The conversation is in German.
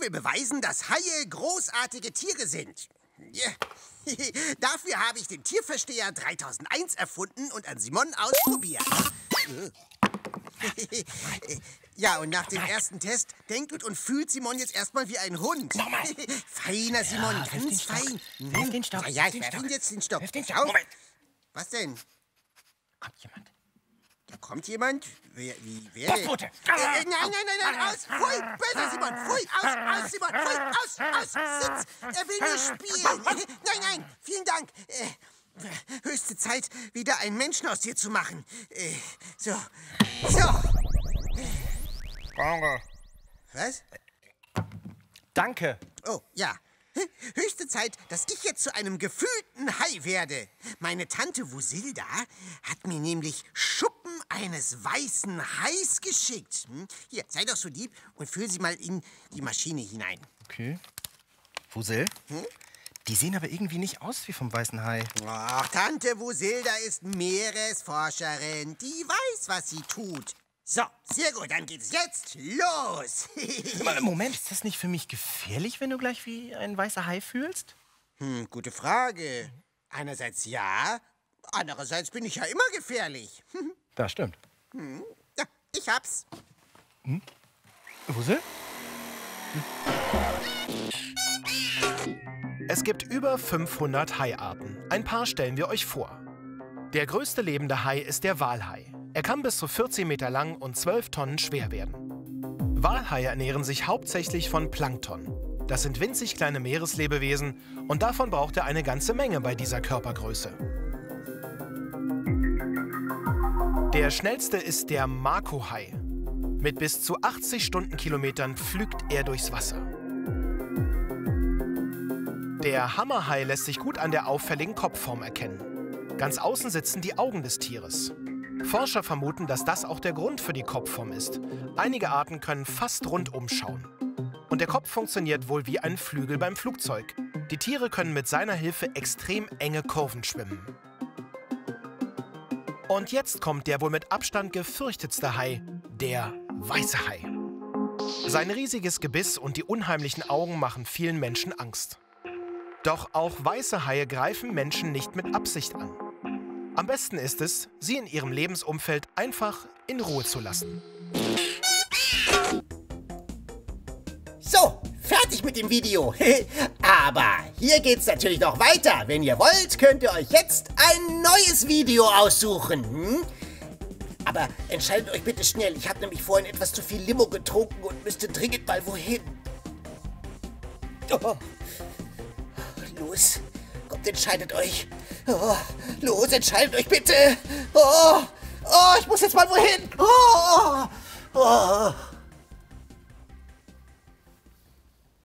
will beweisen, dass Haie großartige Tiere sind. Ja. Dafür habe ich den Tierversteher 3001 erfunden und an Simon ausprobiert. Ja, und nach dem ersten Test denkt und fühlt Simon jetzt erstmal wie ein Hund. Nochmal. Feiner Simon, Ja, ganz fein. Wirf den Stock. Ja, ich werfe ihm jetzt den Stock. Wirf den Stock. Schau. Moment. Was denn? Kommt jemand. Da kommt jemand? Wer denn? Postbote. Nein, aus! Pfui, böser Simon! Pfui, aus, Simon! Pfui, aus! Sitz! Er will nur spielen! Nein, vielen Dank! Höchste Zeit, wieder einen Menschen aus dir zu machen. So. Was? Danke. Oh, ja. Höchste Zeit, dass ich jetzt zu einem gefühlten Hai werde. Meine Tante Wusilda hat mir nämlich Schuppen eines weißen Hais geschickt. Hier, sei doch so lieb und füll sie mal in die Maschine hinein. Okay. Wusil? Die sehen aber irgendwie nicht aus wie vom weißen Hai. Ach, Tante Wusilda ist Meeresforscherin. Die weiß, was sie tut. So, sehr gut, dann geht es jetzt los. Moment, ist das nicht für mich gefährlich, wenn du gleich wie ein weißer Hai fühlst? Gute Frage. Einerseits ja, andererseits bin ich ja immer gefährlich. Das stimmt. Ja, ich hab's. Wusil? Es gibt über 500 Haiarten. Ein paar stellen wir euch vor. Der größte lebende Hai ist der Walhai. Er kann bis zu 14 Meter lang und 12 Tonnen schwer werden. Walhaie ernähren sich hauptsächlich von Plankton. Das sind winzig kleine Meereslebewesen und davon braucht er eine ganze Menge bei dieser Körpergröße. Der schnellste ist der Makohai. Mit bis zu 80 Stundenkilometern pflügt er durchs Wasser. Der Hammerhai lässt sich gut an der auffälligen Kopfform erkennen. Ganz außen sitzen die Augen des Tieres. Forscher vermuten, dass das auch der Grund für die Kopfform ist. Einige Arten können fast rundum schauen. Und der Kopf funktioniert wohl wie ein Flügel beim Flugzeug. Die Tiere können mit seiner Hilfe extrem enge Kurven schwimmen. Und jetzt kommt der wohl mit Abstand gefürchtetste Hai, der weiße Hai. Sein riesiges Gebiss und die unheimlichen Augen machen vielen Menschen Angst. Doch auch weiße Haie greifen Menschen nicht mit Absicht an. Am besten ist es, sie in ihrem Lebensumfeld einfach in Ruhe zu lassen. So, fertig mit dem Video. Aber hier geht's natürlich noch weiter. Wenn ihr wollt, könnt ihr euch jetzt ein neues Video aussuchen. Aber entscheidet euch bitte schnell. Ich habe nämlich vorhin etwas zu viel Limo getrunken und müsste dringend mal wohin. Oh. Los, kommt, entscheidet euch. Oh, los, entscheidet euch bitte. Oh, ich muss jetzt mal wohin. Oh.